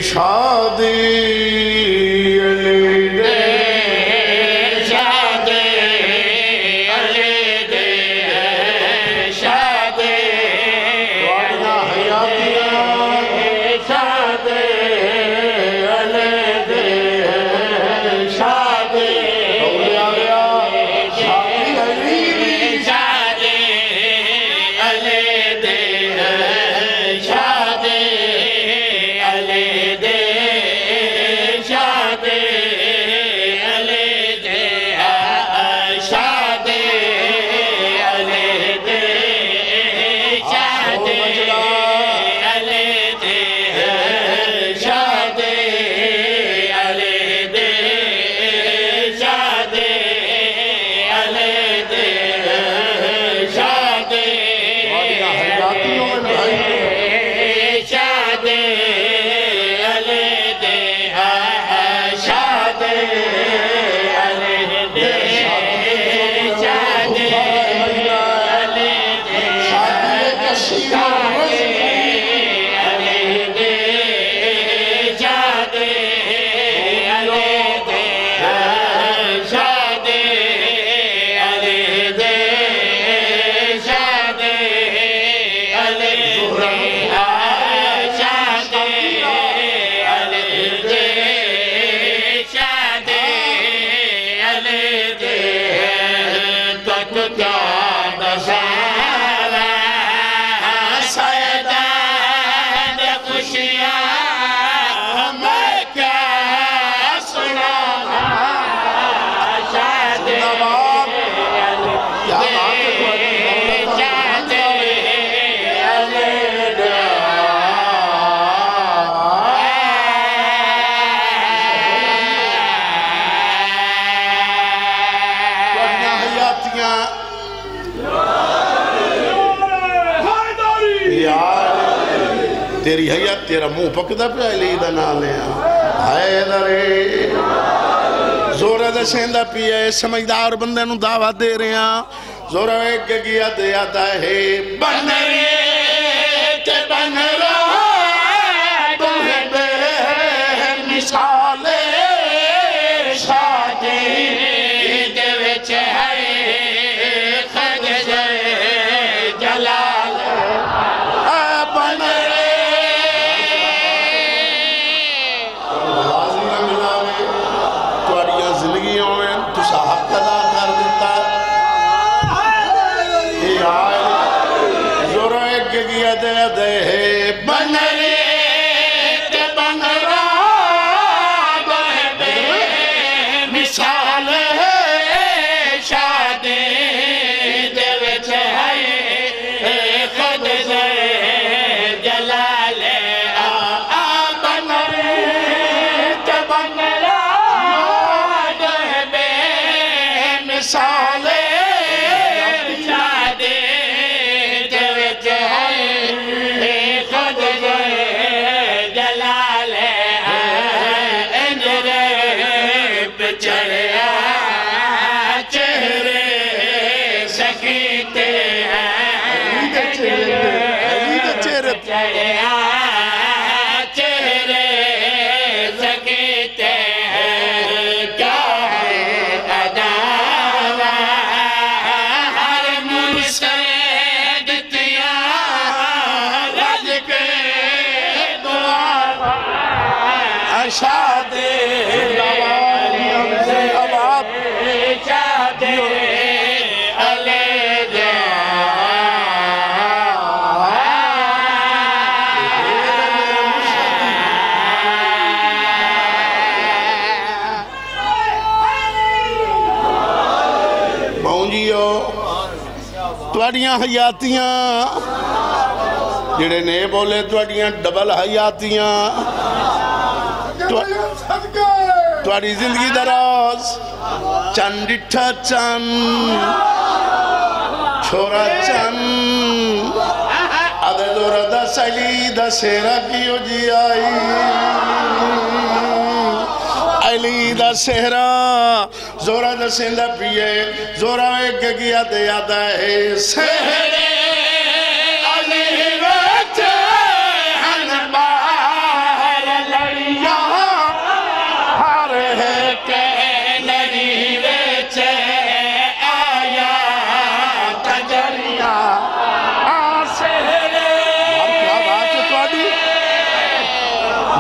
شادی علی دے شادی علی دے شادی وانا حیاتیاں شادی علی دے شادی بولے آگیا شادی علی شادی علی دے شادی علی دے شادی علی دے شادی علی دے شادی علی دے شادی علی دے شادی علی دے شادی شادی علی دے شادی علی دے شادی علی دے شادی علی دے شادی علی دے شادی علی دے شادی علی دے تیری حیات تیرا منہ پکدا پہ علی دا نالے حیدرے زورہ دا سیندہ پیئے سمجھدار بندے نو دعویٰ دے رہے ہیں زورہ ایک گیا دیا دا ہے بنرے تے بنرا تمہیں بے مثالے شادی دے وچ ہے خد جائے جلال بنرے بنرے تے بنرا بے مثال شادی دے وچ ہے خود جلال بنرے تے بنرا بے مثال تواڈیاں حیاتیاں جڑے نے بولے تواڈیاں ڈبل حیاتیاں تواڈی زندگی دراز چن ڈٹھا چن چھوڑا چن ادھر دورہ دا سلی دا سیرہ کیو جی آئی علی دا سہرہ زورہ دا سندہ پیئے زورہ ایک گیا دیا دا ہے سہرے علی وقت ہن باہر لڑی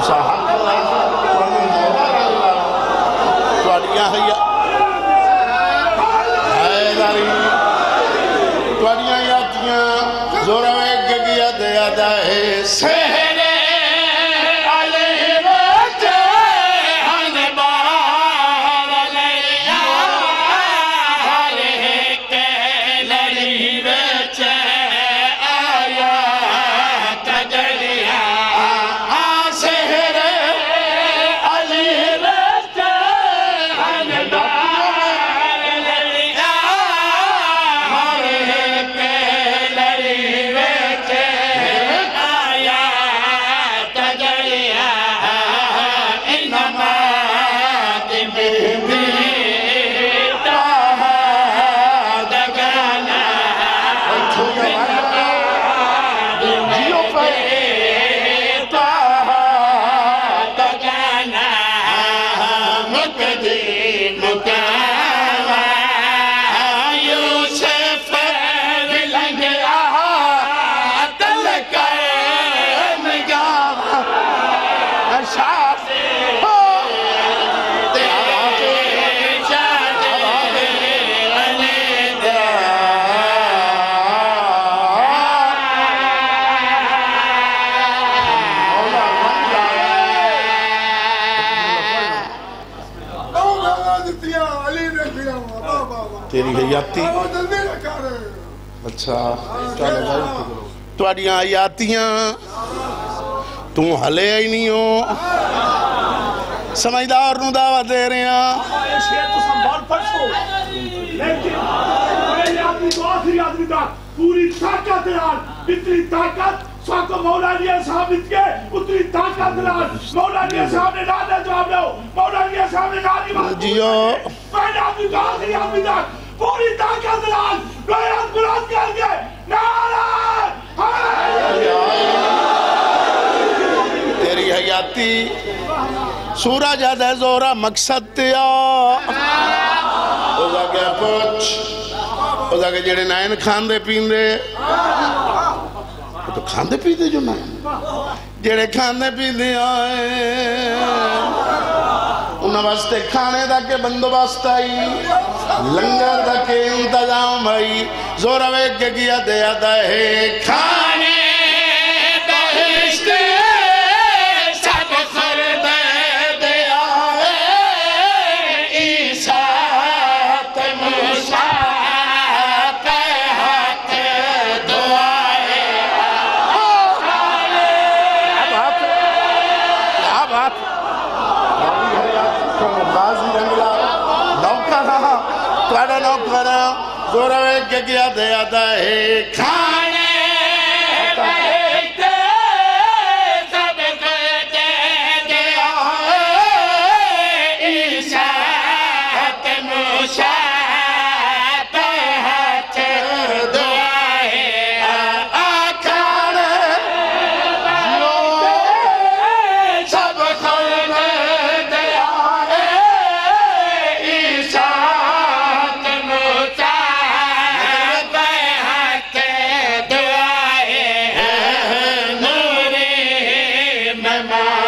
تیری حیاتی اچھا توڑیاں حیاتیاں تو ہلے ہی نہیں ہو سمجھدار نو دعوت دے رہے ہیں پوری طاقت دلال اتنی طاقت سواکو مولانا صاحب اتکے اتنی طاقت دلال مولانا صاحب نے نانا جواب لو مولانا صاحب نے نانی بات جیو پہلے آدمی کو آخری آدمی تک پوری طاقت دلال غیرت بلند کر کے نعرہ تیری حیاتی سورہ جادہ زورہ مقصد تیا اوزا کیا پوچھ اوزا کے جڑے نائن کھاندے پیندے تو کھاندے پیندے جو نائن جڑے کھاندے پیندے آئے انہاں واسطے کھانے دا کے بندوبست آئی لنگر دا کے انتظام آئی زورہ ویک کے کیا دیا دا ہے کھانے بہشت سب خرد دیا ہے عیسیٰ تموسیٰ زورہ ویک کے کیا دیا دا ہے کھانے بہشت سب خرد دیا ہے عیسیٰ تموسیٰ تحت دعا ہے کھانے بہشت سب خرد دیا ہے عیسیٰ Mama